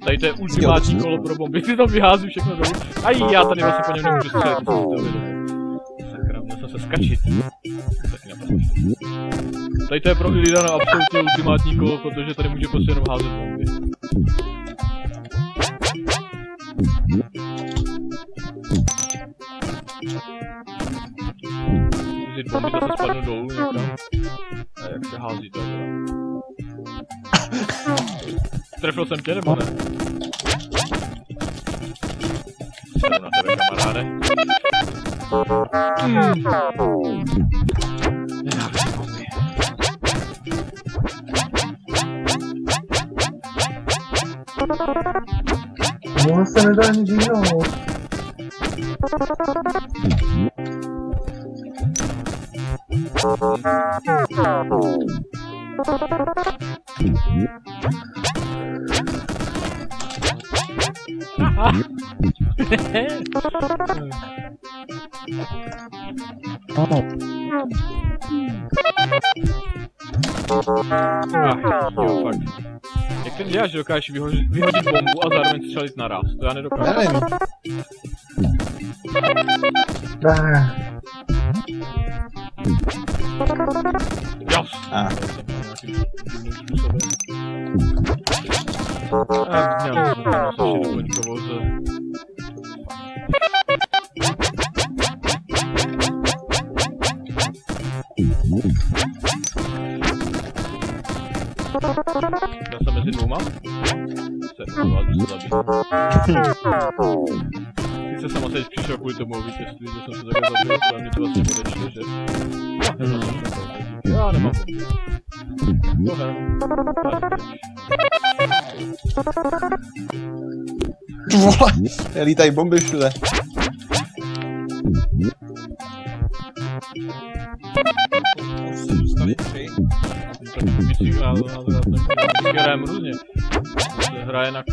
Tady to je ultimátní kolo pro bomby, ty tam vyhází všechno dolů. A já tady vlastně po něm nemůžu střelit, sakra, měl jsem se skačit. Tady to je pro Illidana absolutně ultimátní kolo, protože tady může prostě jenom házet bomby. Zjít bomby zase spadnou dolů někam. A jak se hází to? Trefil jsem tě nebo ne? Jsem na tebe, kamaráde. Nenávidím bomby. Ono se nedá nic jiného. Jo, fakt. Jak ten děláš, že dokážeš vyhodit bombu a zároveň střelit naraz? To já nedokážu. Nevím. Jas! Měl jsem to doplňkovou ze... Já jsem mezi dvouma? Se zabít. Ty se sama teď přišel kvůli tomu vítězství, že jsem se takhle zabil, ale mě to vlastně odešli, že? Já nemám bomby. Vole, lítají bomby všude. Hrajem různě. Hraje na...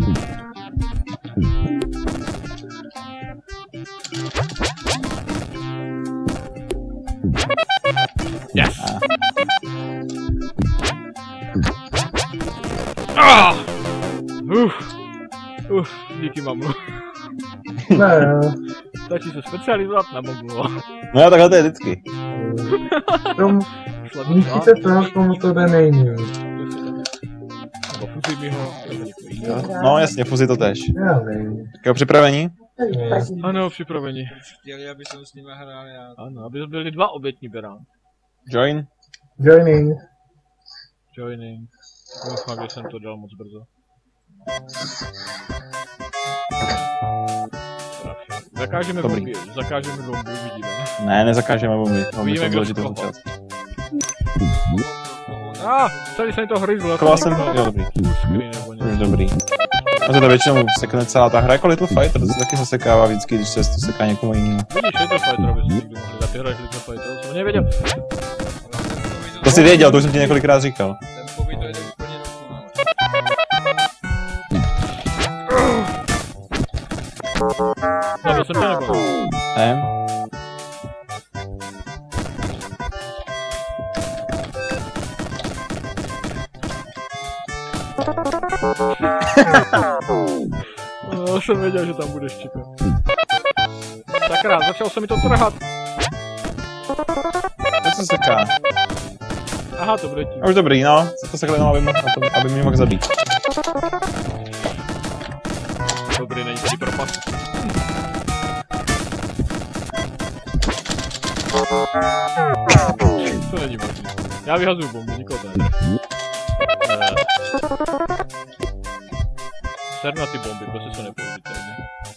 Yes! Díky mamu. Ne. Stačí se specializovat na mamu. No jo, takhle to je vždycky. Musíte tomu to jde nejní. Nebo fuzí mi ho. No jasně, fuzí to tež. Já nevím. Tak připravení? Ano, připraveni. Chtěli, aby jsem s nimi hrál já. Ano, aby byli dva obětní berán. Join? Joining. Joining. Doufám, že jsem to dal moc brzo. Zakážeme bomby, uvidíme. Ne, nezakážeme bomby. Uvidíme, kdo to začát. Celý jsem to hryzl. Koval jsem, jo dobrý. Už dobrý. No to většinou sekne celá ta hra jako Little Fighter, to se taky zasekává vždycky, když se to seká někomu jinému. Vidíš, Little Fighter, aby si někdo mohli dát, ty hraješ Little Fighter, jsem nevěděl. To jsi věděl, to už jsem ti několikrát říkal. Ten pobyt dojde úplně dokonale. Zabil jsem tě nebo? Ne? No, jsem věděl, že tam budeš čekat. Sakra, začal se mi to trhat. To se seká. Aha, to bude tím. Už dobrý, no. To sekle jenom, aby mě mohl zabít. Dobrý, není tady propast. To není možné. Já vyhazuju bomby, nikoho to ne. Seru na ty bomby, prostě jsou nepoužitelné.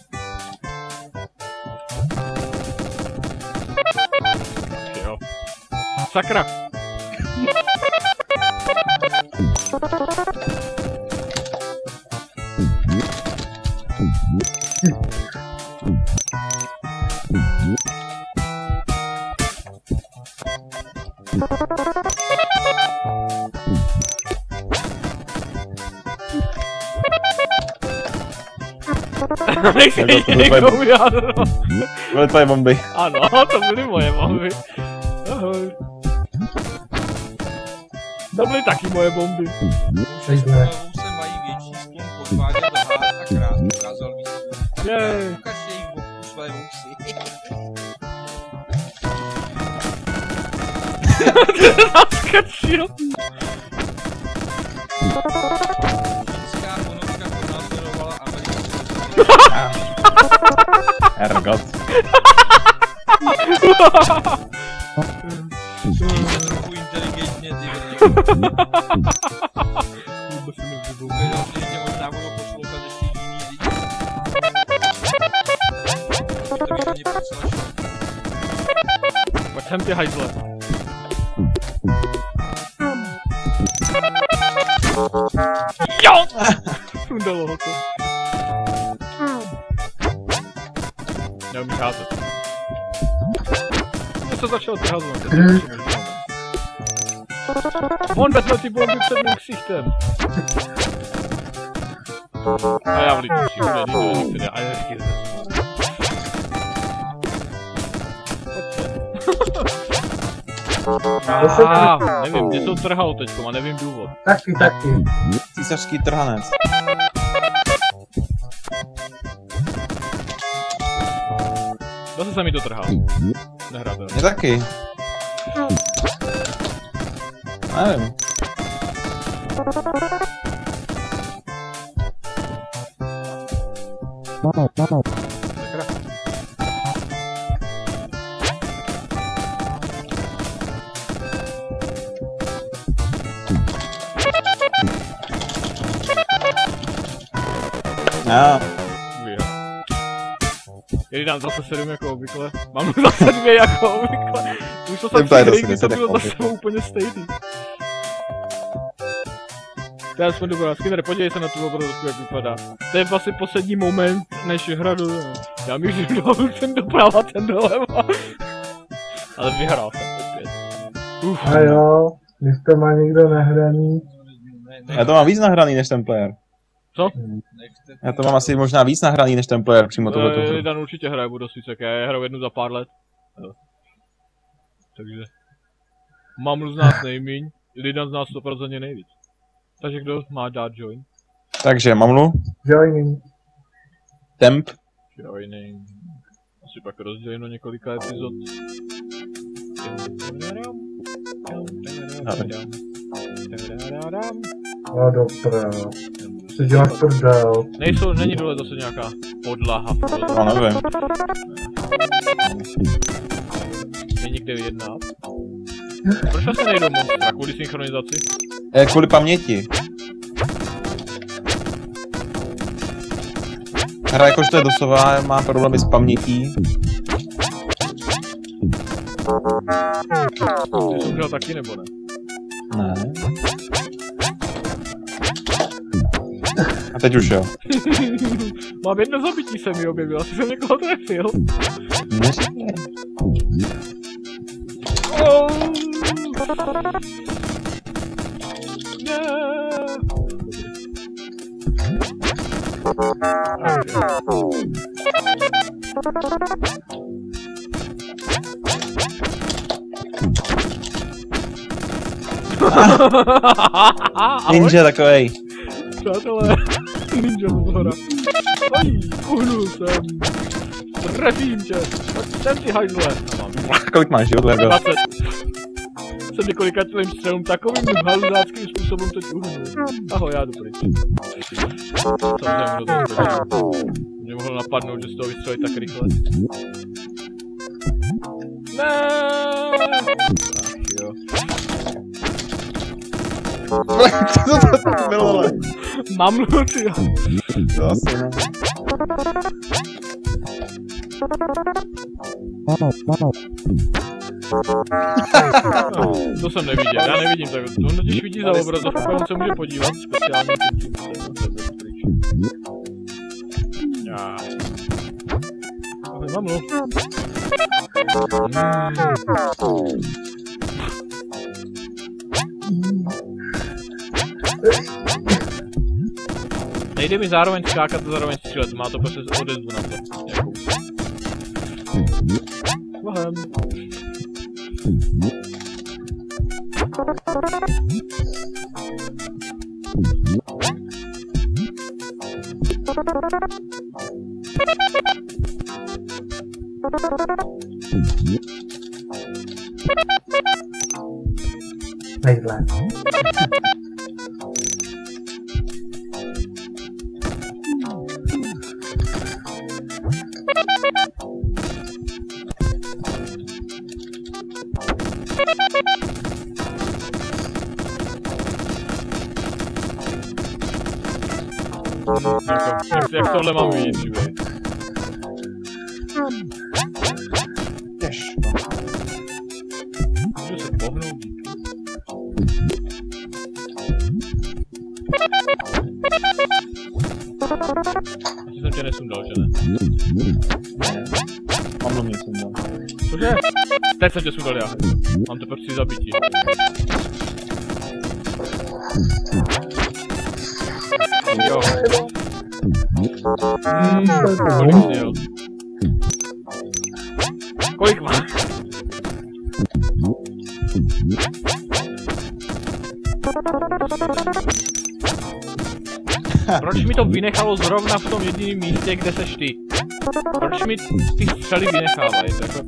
Jo. Sakra! Nechci někomu jádro. Byly tvoje bomby. Ano, to byly moje bomby. Ahoj. To byly taky moje bomby. Se mají větší sklon sváděl do hád a krásně ukázal místo. Jej. Ukaž jejich boku své vousy. Naskačil. Čínská ponožka pronásledovala americkou. Ergot. Čínce trochu inteligentně, ty vole. Vůbec se nevybou. Věděl si, že tě možná budou poslouchat ještě jiný lidi. To bych ani přeslašil. Pojď sem tě, hajzle. Jo! Sundalo ho to. Neumíš házet. Já se začal trhazovat. On vezme ty bomby před mým ksichtem. A já vlídnu příhodně, některé, a je chvíli. Nevím, mě to trhalo teďko a nevím důvod. Taky. Císařský trhanec. Zase se mi to trhá. Nehráte. Mě taky. Nevím. Sakra. Já. Jeli dám zase 7 jako obvykle. Mám zase 2 jako obvykle. Už to Ten jsem tady si hry, zase kdy to bylo jako zase obvykle. úplně stejný. Teraz jsme dobrá, Skinner, podívej se na tu obrazovku, jak vypadá. To je vlastně poslední moment, než hra do... Já mi už dal ten doprava, ten doleva. Ale vyhrál jsem opět. A jo, když to má někdo nahraný. Já to mám víc nahraný než ten player. Co? Já to mám asi možná víc nahraný než ten player přímo tohleto hru. Dan určitě hraje Budosvícek, já hraju jednu za pár let. Jo. Takže... Mamlu z nás nejmíň, Lidan z nás 100% nejvíc. Takže kdo má dát join? Takže Mamlu, Joining. Temp, Joining. Asi pak rozdělím na několika epizod. No doprava. Co děláš prdel? Není dole zase nějaká podlaha. no nevím. Není kde vyjednat. Proč se nejdou monstra? Kvůli synchronizaci? Kvůli paměti. Hra jakož to je dosová, má problémy s pamětí. Ty jsi umřel taky nebo ne? Ne. A teď už jo. Mám jedno zabití se mi objevilo, asi jsem někoho trefil. Neříkej. Oh! Ne. Ninja takovej. Přátelé, ninja z hora. Oj, uhnul jsem. Trefím tě. Pojď sem ty hajzle. Kolik máš život, Vergo? 20. Jsem několika tvým střelům takovým haluzáckým způsobem teď uhnul. Ahoj, já jdu pryč. Samozřejmě kdo to zbyl. Mě mohlo napadnout, že z toho vystřelit tak rychle. Ne. Ach jo. Co to bylo, ale? Mamlu, ty jo. To asi ne. To jsem neviděl, já nevidím tak. On totiž vidí za obrazovku, on se může podívat speciálně tím já. Ale Mamlu. Nejde mi zároveň skákat a zároveň střílet, má to prostě odezvu na to. Jakou. Bohem. Nejzle. Jak tohle mám vidět, živej? Těžko. Můžu se pohnout díky. Asi jsem tě nesundal, že ne? Mám mě sundal. Cože? Teď jsem tě sundal já. Mám teprve 3 zabití. Jo. Kolik jsi jel? Kolik má? Proč mi to vynechalo zrovna v tom jediném místě, kde seš ty? Proč mi ty střely vynechávají? Jako...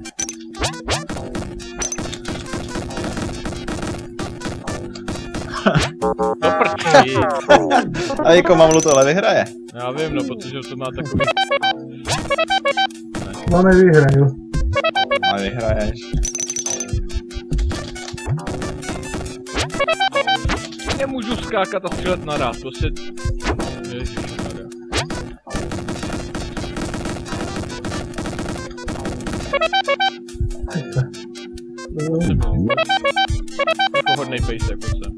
Do prčí. A jako Mamlu tohle vyhraje. Já vím, no, protože to má takový... No nevyhraju. Ale vyhraješ. Nemůžu skákat a střílet naraz, prostě... Ježišmarja. Jako hodnej pejsek, pojď sem.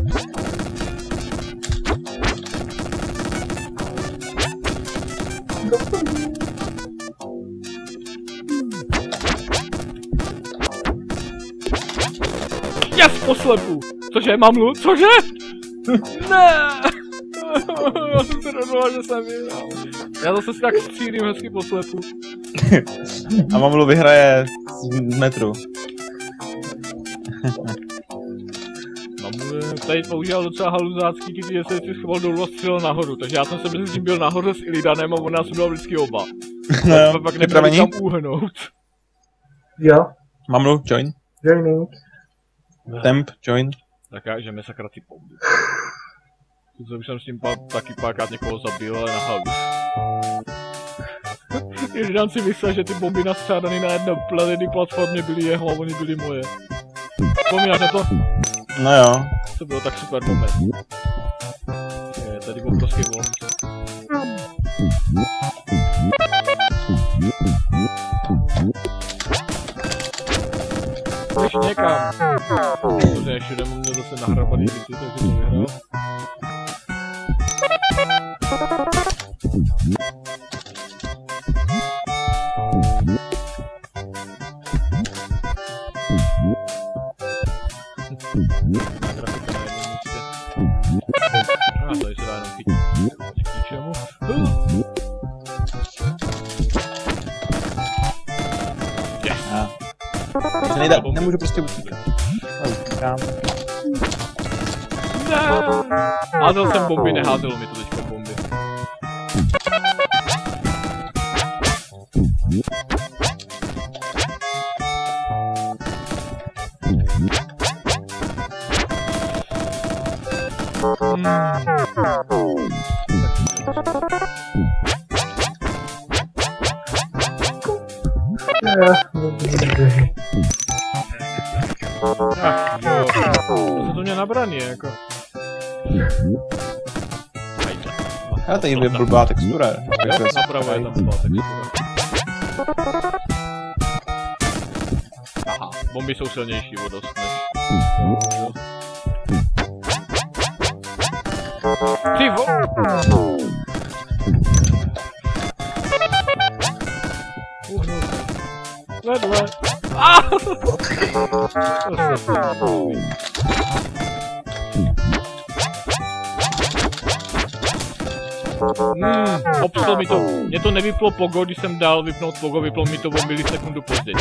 Yes, poslepu! Cože, Mamlu? Cože? Ne! Já jsem se rozhodl, že jsem vyhrál. Já zase si tak střílím hezky poslepu. A Mamlu vyhraje z metru. Mamlu tady používal docela haluzácký, když se si schoval dolů a střílel nahoru, takže já jsem se mezi tím byl nahoře s Illidanem a on nás udal vždycky oba. No jo, pak nebyli tam uhnout. Jo. Mamlu, join. Joining. Temp, join. Tak já, že mi sakra ty bomby. Už jsem s tím taky párkrát někoho zabil, ale na halus. Illidan si myslel, že ty bomby nastřádaný na jedné platformě byly jeho a oni byly moje. Vzpomínáš na to? No jo. To bylo tak super moment. Je tady obrovský voln. Ještě někam. Protože ještě jdeme mě zase nahrabaný věci, takže to vyhrál. Grafika na jednom místě. A tady se dá jenom chytit. K ničemu. Yes! To nejde, nemůžu prostě utíkat. Házel jsem bomby, neházelo mi to teďka bomby. Ach jo, to se to mě nabraní jako. Ale tady je blbá textura. Jo, napravo je tam blbá textura. Aha, bomby jsou silnější o dost než... Ty vo... Vedle. Obstal mi to. Mně to nevyplo pogo, když jsem dal vypnout pogo, vyplo mi to o milisekundu později.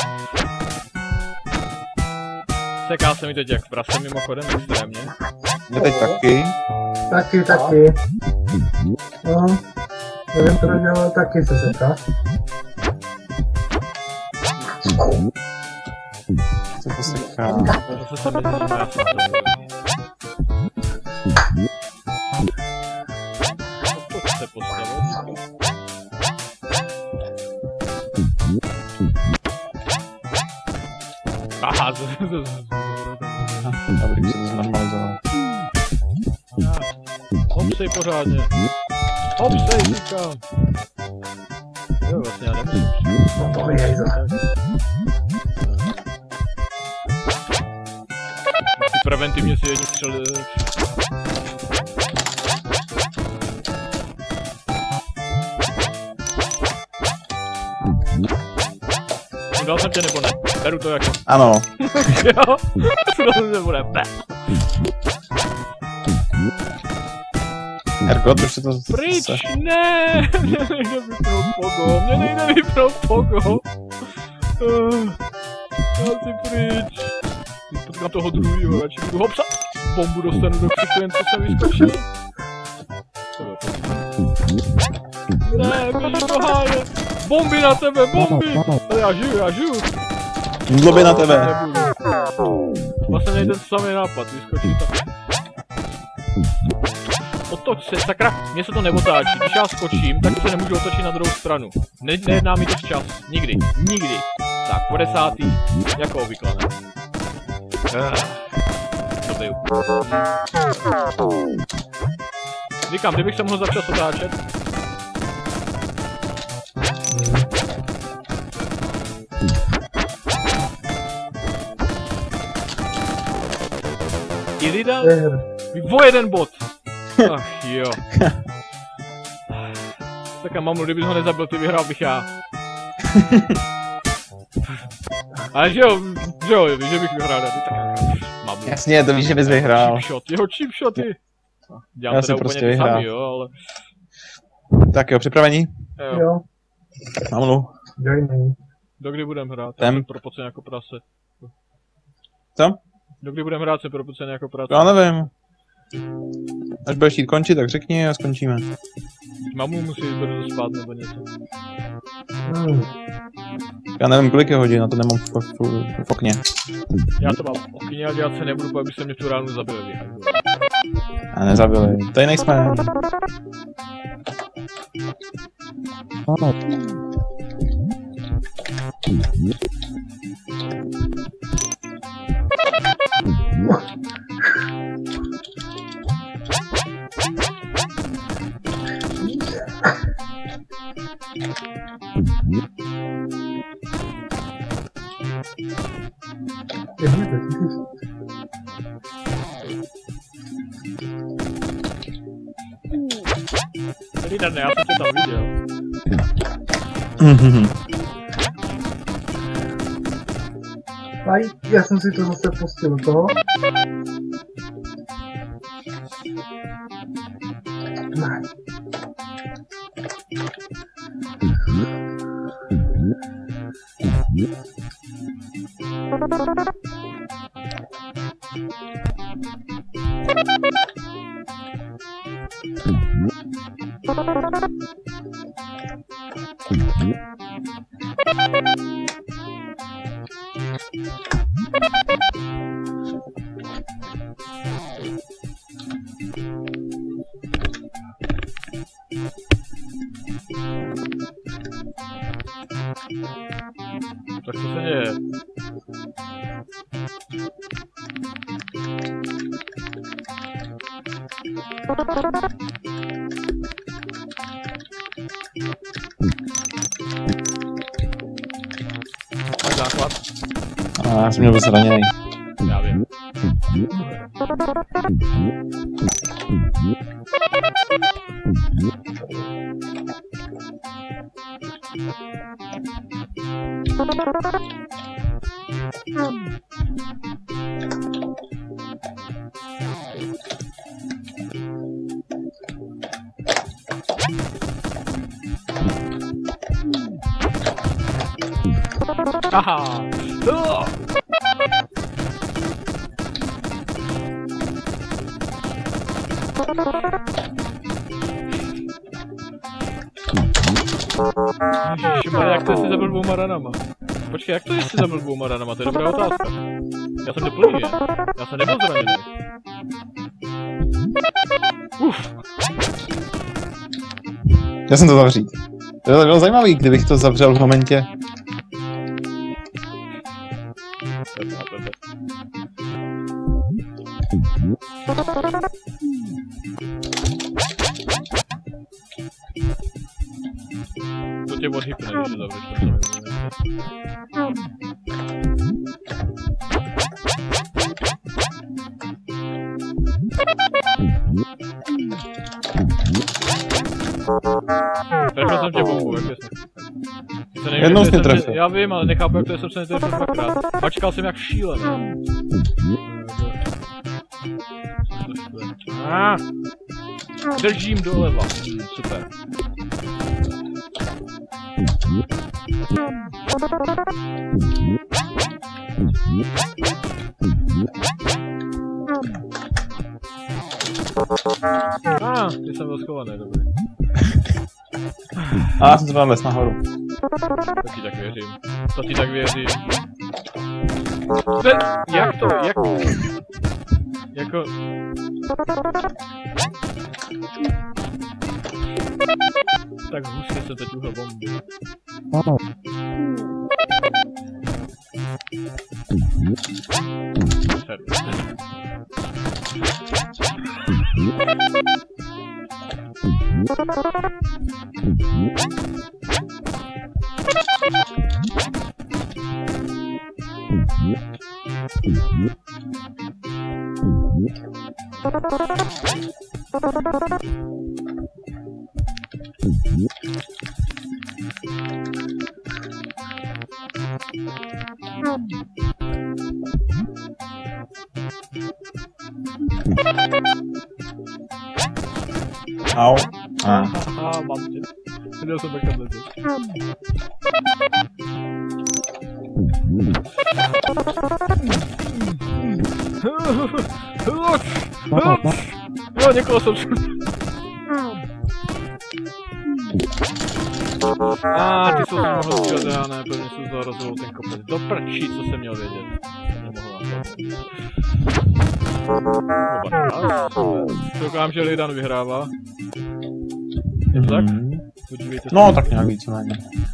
Seká se mi teď jak prase mimochodem extrémně. Mě teď taky. Taky. No. Nevím, to dělal taky se seka. Co to seká? Zase se mi zjistí, já jsem to chce postavit. Aha, Dobrý, se to znormalizoval. Hopsej pořádně. Hopsej, říkám. Jo, vlastně já nemůžu. No to je za. Ty preventivně si jedni střeli. Dal jsem tě nebo ne? Beru to jako. Ano. Jo? Dal jsem nebo ne? Herko, to už se to... Pryč, ne! Mě nejde vypnout pogo, mě nejde vypnout pogo. Já si pryč. Potkám toho druhýho, radši budu hopsa. Bombu dostanu do křiku, jen co jsem vyskočil. Ne, běžím do háje. Bomby na tebe, bomby! Ale já žiju. Zlobě na tebe. Vlastně nejde samý nápad, vyskočí tam. Otoč se, sakra, mně se to neotáčí. Když já skočím, tak se nemůžu otočit na druhou stranu. Nejedná mi to včas. Nikdy. Tak, 50. Jako obvykle, ne? To byl. Říkám, kdybych se mohl začas otáčet. Irida? O jeden bod. Ach jo. Tak a mamu, kdybych ho nezabil, ty vyhrál bych já. Ale že jo, že bych vyhrál, ty tak. Mamu. Jasně, to víš, že bys vyhrál. Chipshot, jeho chipshoty. Dělám Já teda si prostě úplně ty vyhrál. sami, jo, ale... Tak jo, připravení? Jo, Mamlu. dojný. Dokdy budem hrát? Tem. Já jsem propocen jako prase. Co? Dokdy budem hrát, jsem propocen jako prase. Já nevím. Až budeš chtít končit, tak řekni a skončíme. Mamu musí brzo spát nebo něco. Já nevím, kolik je hodin, na to nemám v okně. Já to mám okyně a dělat se nebudu, aby se mě v tu ránu zabili. A nezabili. Tady nejsme. Ne, já jsem tě tam viděl. Aj, já jsem si to zase pustil toho. Ne. Tak co se děje? Máš základ? A já jsem měl být zraněný. Já vím. Haha! Ježišmarja, jak to jsi zabil 2 ranama? Počkej, jak to jsi zabil 2 ranama? To je dobrá otázka. Já jsem doplný, já jsem nebyl zraněný. Uf. Já jsem to zavřít. To bylo zajímavý, kdybych to zavřel v momentě. To tě odhypne, když to zavřeš. Trefil jsem tě bombu, jak jsi. Jednou jsi trefil. Já vím, ale nechápu, jak to je, jsem se netrefil 2krát. Mačkal jsem jak šílený. Držím doleva. Super. Ty jsem byl schovaný, dobrý. Já jsem se tam les nahoru. To ti tak věřím. To ti tak věřím. Jak to? Jak? Jako... Tak hustě se teď uhl bomby. Au. Mám tě. Měl jsem takhle letět. Jo, někoho jsem šel. Ty jsou si mohl střílet, já ne, pevně jsem zarazil ten kopec. Do prčí, co jsem měl vědět. Doufám, že Lidan vyhrává. Je to tak? Podívejte se. No, tak nějak víceméně.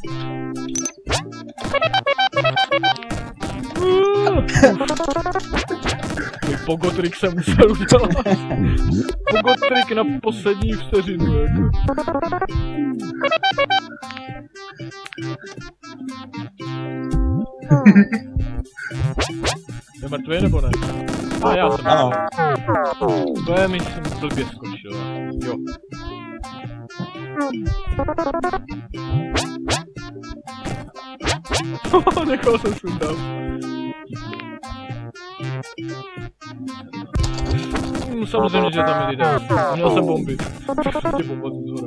Pogotrik jsem musel udělat. Pogotrik na poslední vteřinu, jako. Je mrtvý nebo ne? A já jsem. Ano. To je, myslím, blbě skočil. Jo. Někoho jsem sundal. Samozřejmě, že tam je lidé. Měl jsem bomby. Tě bomba z zhora.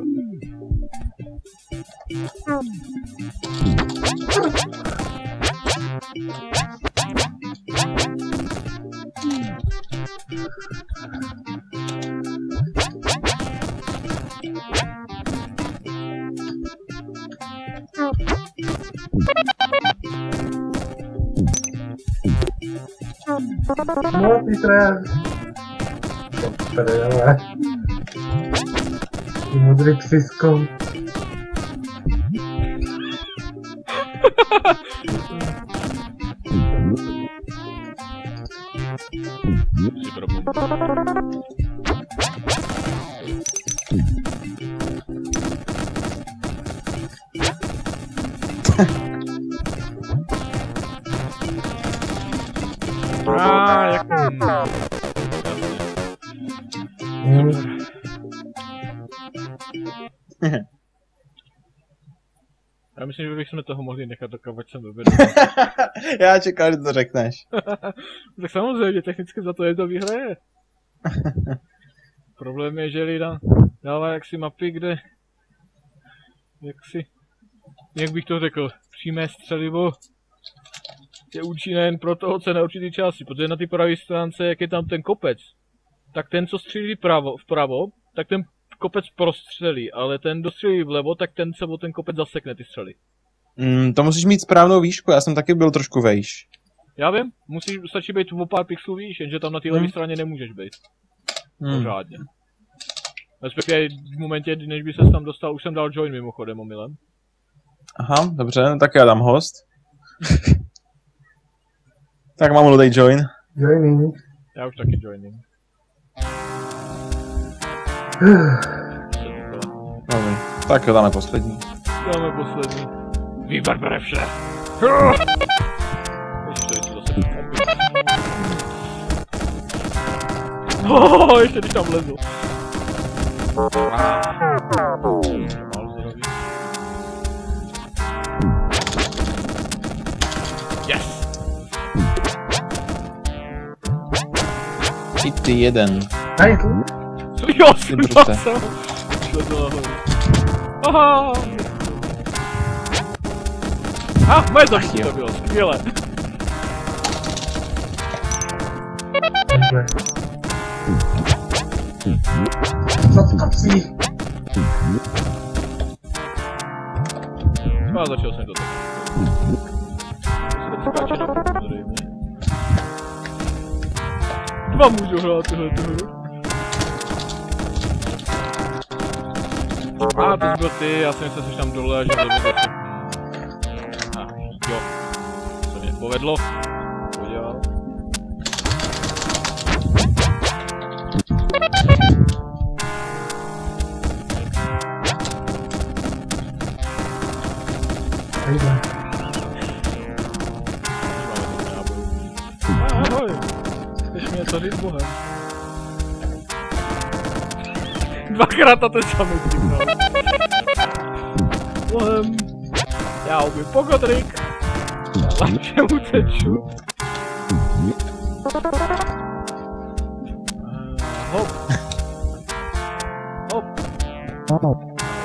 No, Petre. Tady, ale. Ty modrý psískou. Jak... Já myslím, že bychom toho mohli nechat dokud jsem dovedu. Já čekal, že to řekneš. Tak samozřejmě, technicky za to je to vyhraje. Problém je, že Lidan dává jaksi mapy, kde... Jak bych to řekl, přímé střelivo je účinné jen pro toho, co je na určitý části, protože na ty pravé stránce, jak je tam ten kopec, tak ten, co střílí vpravo, tak ten kopec prostřelí, ale ten dostřelí vlevo, tak ten se o ten kopec zasekne ty střely. To musíš mít správnou výšku, já jsem taky byl trošku vejš. Já vím, stačí být o pár pixelů výš, jenže tam na té levé straně nemůžeš být. Pořádně. Respektive v momentě, než by ses tam dostal, už jsem dal join mimochodem omylem. Aha, dobře, no tak já dám host. Tak mám dej join. Joining. Já už taky joining. Dobrý. Tak jo, dáme poslední. Dáme poslední. Výbar bere vše. Ještě to zase ještě když tam lezu. Málo zdraví. Yes! I ty jeden. Nice. Jo, sundal jsem. Šlo to nahoru. Aha! Moje zaští to bylo, skvěle. Co to kapsí? Začal jsem to tak. Dva můžu hrát tohle hru. To jsi byl ty, já jsem myslel, že jsi tam dole a že to bylo jo. Co mě povedlo. Podělal. Ahoj. Chceš mi něco říct, bohem? Dvakrát a ten samý signál. Bohem. Já ubiju pogodrik. Já čemu teču? Hop. Hop.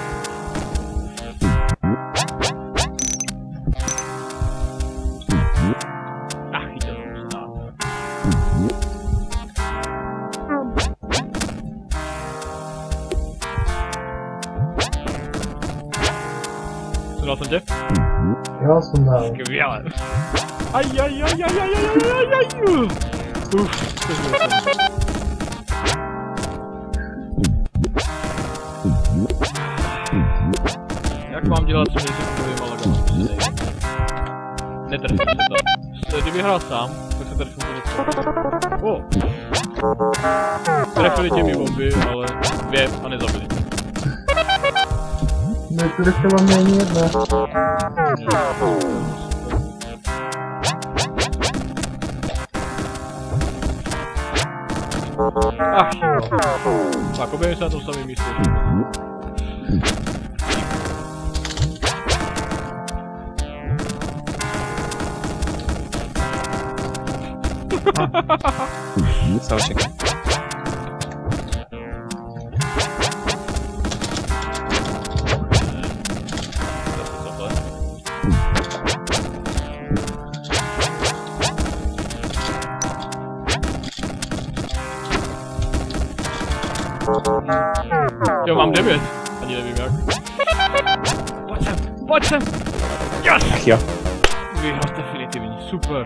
Chytil jsem se náhle. Sundal jsem tě? Jo, sundal. Skvěle. Jak mám dělat s milisekundovýma lagama? Netrefím se to. Kdyby hrál sám, tak se trefím to. Trefili těmi bomby, ale dvě a nezabili. Netrefila mě ani jedna. Ach jo. Tak, objevím se na tom samém místě. Co očekám? Jo, mám 9. Ani nevím jak. Pojď sem! Yes! Ach jo. Vyhrál definitivní, super.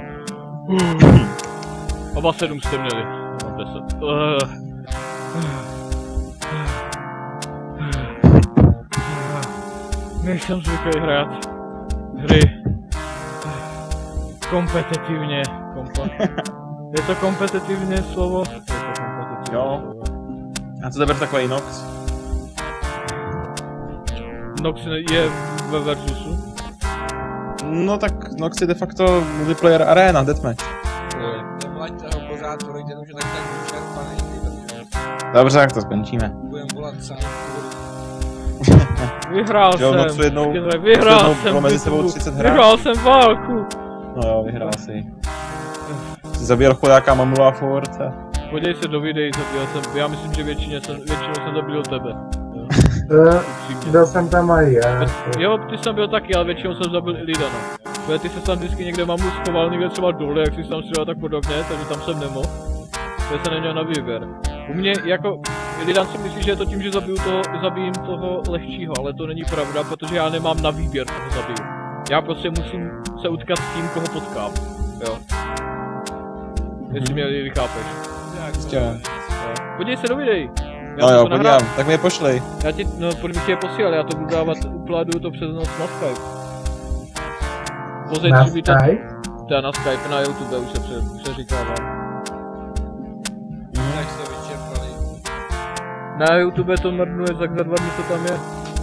Oba 7 jste měli. Mám 10. Nejsem zvyklý hrát hry kompetitivně. Je to kompetitivně slovo? Je to kompetitivně Jo. slovo. A co to bude takový Nox? Nox je ve Versusu? No tak Nox je de facto multiplayer arena, deathmatch. Nevlaďte ho pořád, projde to, že tak vyčerpaný. Dobře, tak to skončíme. Budem volat sami. Vyhrál Jo, jsem, Noxu jednou- vyhrál jednou bylo mezi sebou 30 hráčů. vyhrál jsem válku. No jo, vyhrál si. Jsi zabíjel chodáka Mamula furt. Podívej se do videí, zabil jsem, já myslím, že většinou jsem zabil tebe. Byl jsem tam aj já. Jo, ty jsem byl taky, ale většinou jsem zabil i Lidana. Protože ty se tam vždycky někde Mamu schoval, někde třeba dole, jak jsi tam střílel tak podobně, takže tam jsem nemohl. To se neměl na výběr. U mě jako Illidan si myslí, že je to tím, že zabijím toho lehčího, ale to není pravda, protože já nemám na výběr, koho zabiju. Já prostě musím se utkat s tím, koho potkám, jo. Jestli mě chápeš. Podívej se do videí. No jo, podívám, tak mi je pošlej. Já ti, no pojď bych ti je posílal, já to budu dávat, upláduju to přes noc na Skype. Na Skype? To na Skype, na YouTube už se přeříkávám. Tak se vyčerpali. Na YouTube to mrdnuje, tak za 2 dny to tam je.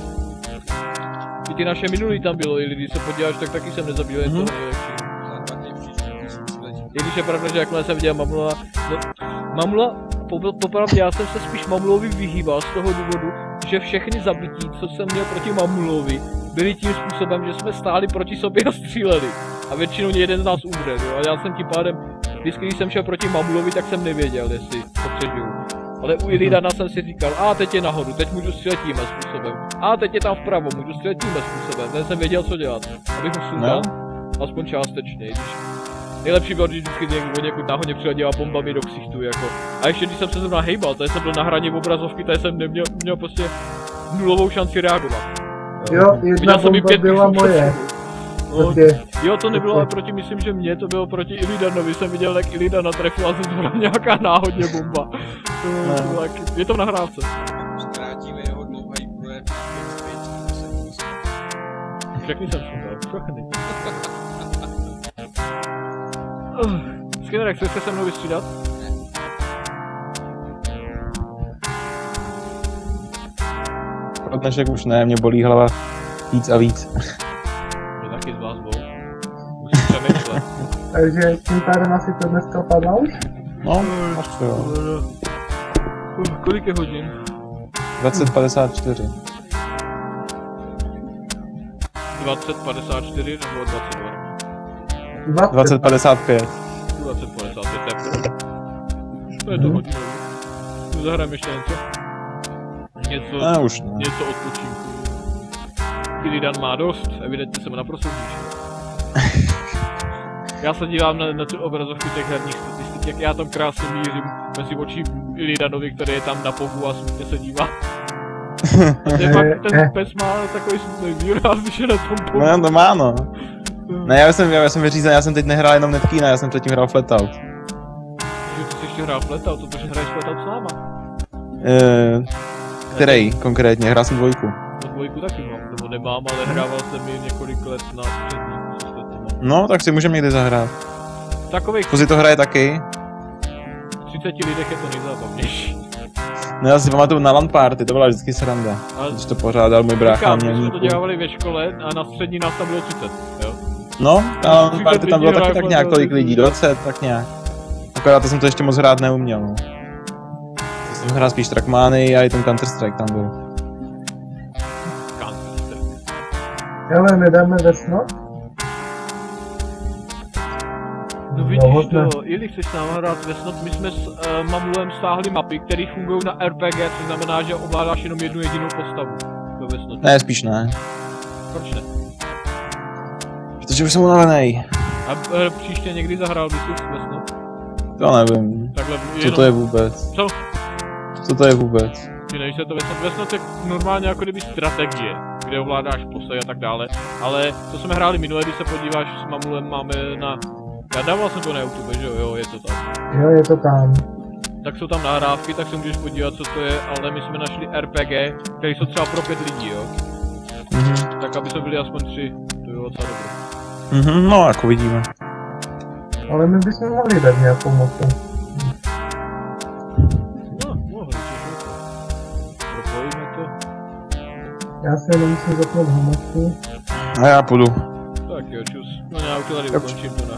I ty naše minulý tam bylo, i když se podíváš, tak taky jsem nezabil, je to nejlepší. Za 2 dny příště musím sledět. I když je pravda, že jakmile jsem viděl Mamula, no, Mamula, popravdě já jsem se spíš Mamulovi vyhýbal z toho důvodu, že všechny zabití, co jsem měl proti Mamulovi, byly tím způsobem, že jsme stáli proti sobě a stříleli. A většinou jeden z nás umře, jo, a já jsem tím pádem, vždycky když jsem šel proti Mamulovi, tak jsem nevěděl, jestli to přežiju. Ale u Illidana jsem si říkal, teď je nahoru, teď můžu střílet tímhle způsobem. Teď je tam vpravo, můžu střílet tímhle způsobem, ten jsem věděl, co dělat. Abych ho sundal, aspoň částečně, když... Nejlepší bylo, když vždycky někdo někud náhodně přileděla bombami do ksichtu, jako. A ještě když jsem se zrovna hejbal, tady jsem byl na hraně obrazovky, tady jsem měl prostě nulovou šanci reagovat. Jo, jedna bomba byla moje. Jo, to nebylo ale proti, myslím, že mě, to bylo proti Illidanovi, jsem viděl, jak Illidana trefila ze zhora nějaká náhodně bomba. Je to v nahrávce. Zkrátíme jeho dlouhý projev. Všechny jsem sundal, všechny. Skinner, chceš se mnou vystřídat? Pro dnešek už ne, mě bolí hlava víc a víc. Mě taky z vás bolí. Musím přemýšlet. Takže tím pádem asi to dneska padla už? No, až to jo. Kolik je hodin? 20:54. 20:54 nebo 22? 20:55. 20:55, to je to hodinu. Zahrajeme ještě něco? Něco odpočinku. Illidan má dost, evidentně jsem naprosto zničil. Já se dívám na tu obrazovku těch herních statistik, jak já tam krásně mířím mezi očí Illidanovi, který je tam na pogu a smutně se dívá. Ten pes má takový smutný výraz, když je na tom pogu. No, to má, no. Ne, já jsem vyřízen, já jsem teď nehrál jenom Netkina, já jsem předtím hrál Flatout. Že ty jsi ještě hrál Flatout, to protože hraješ Flatout s náma. Který konkrétně, hrál jsem 2. No 2 taky mám, nebo nemám, ale hrával jsem ji několik let na střední. No, tak si můžeme někdy zahrát. Takových... Fuzi to hraje taky? 30 lidech je to nejzábavnější. No já si pamatuju na LAN party, to byla vždycky sranda. Když to pořádal můj brácha. My jsme to dělávali ve škole a na střední nás tam bylo 30, jo? No, na LAN party tam bylo taky tak nějak kolik lidí, 20, tak nějak. Akorát to jsem to ještě moc hrát neuměl, no. To jsem hrál spíš Trackmany a i ten Counter-Strike tam byl. Counter-Strike. Ale nedáme vesnot? No vidíš to, Ili, chceš s náma hrát vesnot, my jsme s Mamulem stáhli mapy, které fungují na RPG, což znamená, že ovládáš jenom jednu jedinou postavu ve vesnotu. Ne, spíš ne. Proč ne? Protože už jsem unavenej. A příště někdy zahrál bys už vesnot? To nevím. Takhle, co to je vůbec? Co? Co to je vůbec? Ty nevíš, se to vesnot. Vesnot je normálně jako kdyby strategie, kde ovládáš postavy a tak dále, ale to jsme hráli minule, když se podíváš s Mamulem, máme na... Já dával jsem to na YouTube, že jo, je to tam. Jo, je to tam. Tak jsou tam nahrávky, tak se můžeš podívat, co to je, ale my jsme našli RPG, které jsou třeba pro 5 lidí, jo. Tak aby to byli aspoň 3, to bylo docela dobré. No, jako vidíme. Ale my bychom mohli dát nějakou motu. No, mohli, propojíme to. Já se jenom musím zapnout homotu. A já půjdu. Tak jo, čus. No já už to tady ukončím to